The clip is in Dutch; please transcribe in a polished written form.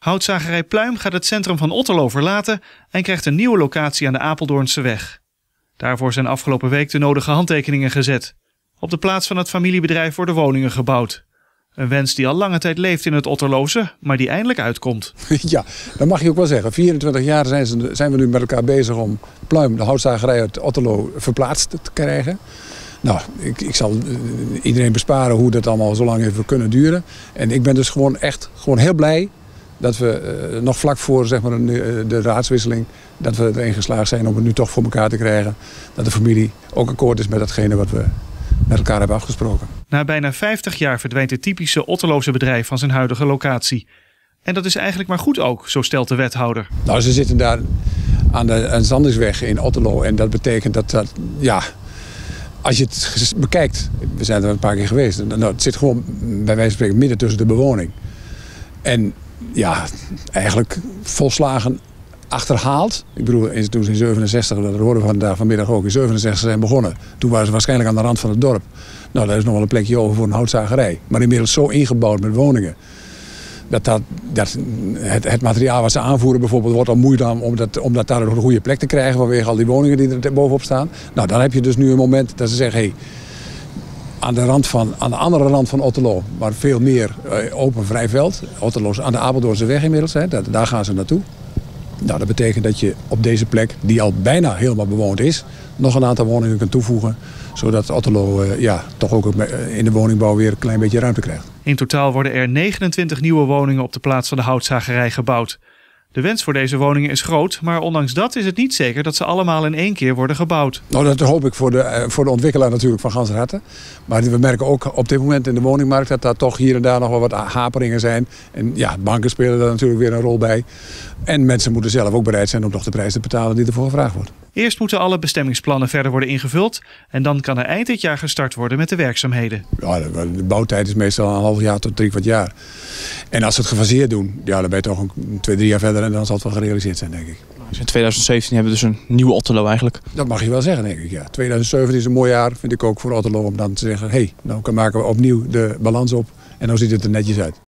Houtzagerij Pluim gaat het centrum van Otterlo verlaten en krijgt een nieuwe locatie aan de Apeldoornseweg. Daarvoor zijn afgelopen week de nodige handtekeningen gezet. Op de plaats van het familiebedrijf worden woningen gebouwd. Een wens die al lange tijd leeft in het Otterlose, maar die eindelijk uitkomt. Ja, dat mag je ook wel zeggen. 24 jaar zijn we nu met elkaar bezig om Pluim, de houtzagerij uit Otterlo, verplaatst te krijgen. Nou, ik zal iedereen besparen hoe dat allemaal zo lang heeft kunnen duren. En ik ben dus gewoon heel blij dat we nog vlak voor zeg maar, de raadswisseling, dat we erin geslaagd zijn om het nu toch voor elkaar te krijgen. Dat de familie ook akkoord is met datgene wat we met elkaar hebben afgesproken. Na bijna 50 jaar verdwijnt het typische Otterlose bedrijf van zijn huidige locatie. En dat is eigenlijk maar goed ook, zo stelt de wethouder. Nou, ze zitten daar aan de Zandingsweg in Otterlo. En dat betekent dat ja, als je het bekijkt, we zijn er een paar keer geweest. Nou, het zit gewoon bij wijze van spreken midden tussen de bewoning. En ja, eigenlijk volslagen achterhaald. Ik bedoel, toen ze in 67, dat horen we vanmiddag ook, in 67 zijn begonnen. Toen waren ze waarschijnlijk aan de rand van het dorp. Nou, daar is nog wel een plekje over voor een houtzagerij. Maar inmiddels zo ingebouwd met woningen. Dat het materiaal wat ze aanvoeren bijvoorbeeld wordt al moeizaam om dat daar een goede plek te krijgen vanwege al die woningen die er bovenop staan. Nou, dan heb je dus nu een moment dat ze zeggen, hey, aan de andere rand van Otterlo, maar veel meer open vrij veld. Otterlo aan de Apeldoornseweg inmiddels, daar gaan ze naartoe. Nou, dat betekent dat je op deze plek, die al bijna helemaal bewoond is, nog een aantal woningen kunt toevoegen. Zodat Otterlo toch ook in de woningbouw weer een klein beetje ruimte krijgt. In totaal worden er 29 nieuwe woningen op de plaats van de houtzagerij gebouwd. De wens voor deze woningen is groot, maar ondanks dat is het niet zeker dat ze allemaal in één keer worden gebouwd. Nou, dat hoop ik voor de ontwikkelaar natuurlijk van ganser harte. Maar we merken ook op dit moment in de woningmarkt dat daar toch hier en daar nog wel wat haperingen zijn. En ja, banken spelen daar natuurlijk weer een rol bij. En mensen moeten zelf ook bereid zijn om toch de prijs te betalen die ervoor gevraagd wordt. Eerst moeten alle bestemmingsplannen verder worden ingevuld en dan kan er eind dit jaar gestart worden met de werkzaamheden. Ja, de bouwtijd is meestal een half jaar tot 3/4 jaar. En als ze het gefaseerd doen, ja, dan ben je toch 2-3 jaar verder en dan zal het wel gerealiseerd zijn, denk ik. Dus in 2017 hebben we dus een nieuwe Otterlo eigenlijk. Dat mag je wel zeggen, denk ik. Ja. 2017 is een mooi jaar, vind ik ook voor Otterlo, om dan te zeggen, hey, nou maken we opnieuw de balans op en dan ziet het er netjes uit.